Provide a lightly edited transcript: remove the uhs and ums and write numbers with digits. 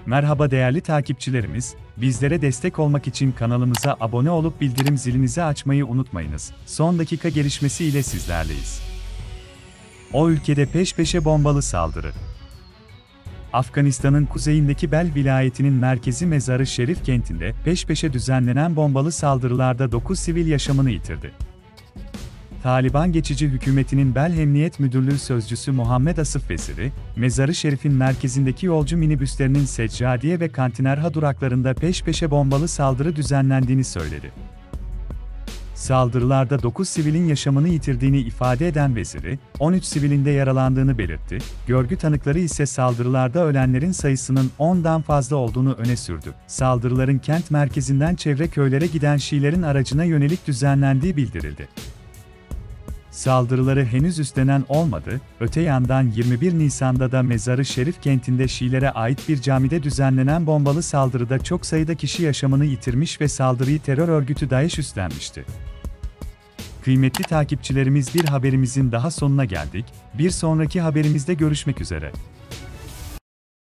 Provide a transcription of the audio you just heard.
Merhaba değerli takipçilerimiz, bizlere destek olmak için kanalımıza abone olup bildirim zilinizi açmayı unutmayınız. Son dakika gelişmesi ile sizlerleyiz. O ülkede peş peşe bombalı saldırı. Afganistan'ın kuzeyindeki Bel vilayetinin merkezi Mezar-ı Şerif kentinde peş peşe düzenlenen bombalı saldırılarda 9 sivil yaşamını yitirdi. Taliban geçici hükümetinin Bel Emniyet Müdürlüğü sözcüsü Muhammed Asif Veziri, Mezar-ı Şerif'in merkezindeki yolcu minibüslerinin Seccadiye ve Kantinerha duraklarında peş peşe bombalı saldırı düzenlendiğini söyledi. Saldırılarda 9 sivilin yaşamını yitirdiğini ifade eden Veziri, 13 sivilin de yaralandığını belirtti. Görgü tanıkları ise saldırılarda ölenlerin sayısının 10'dan fazla olduğunu öne sürdü. Saldırıların kent merkezinden çevre köylere giden Şiilerin aracına yönelik düzenlendiği bildirildi. Saldırıları henüz üstlenen olmadı, öte yandan 21 Nisan'da da Mezar-ı Şerif kentinde Şiilere ait bir camide düzenlenen bombalı saldırıda çok sayıda kişi yaşamını yitirmiş ve saldırıyı terör örgütü DAEŞ üstlenmişti. Kıymetli takipçilerimiz, bir haberimizin daha sonuna geldik, bir sonraki haberimizde görüşmek üzere.